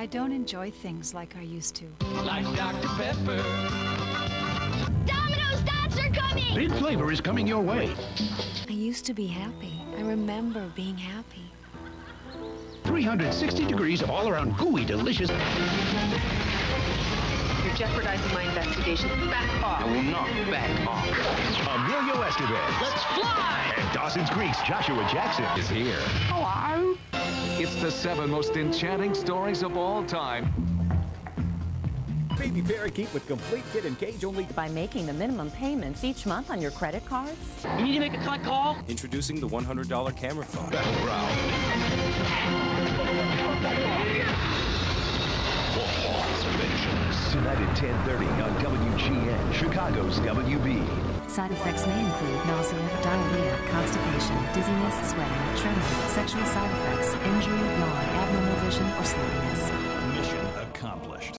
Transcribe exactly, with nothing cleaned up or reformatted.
I don't enjoy things like I used to. Like Doctor Pepper. Domino's dots are coming! Big flavor is coming your way. I used to be happy. I remember being happy. three hundred sixty degrees of all-around gooey delicious. You're jeopardizing my investigation. Back off. I will not back off. Emilio Estevez. Let's fly! And Dawson's Creek's Joshua Jackson is here. Hello. It's the seven most enchanting stories of all time. Baby parakeet with complete kit and cage only by making the minimum payments each month on your credit cards. You need to make a collect call? Introducing the one hundred dollar camera phone. Battleground. For Hawks Vengeance. Tonight at ten thirty on W G N, Chicago's W B. Side effects may include nausea, diarrhea, constipation, dizziness, sweating, trembling, sexual side effects, injury, yawn, abnormal vision, or sleep.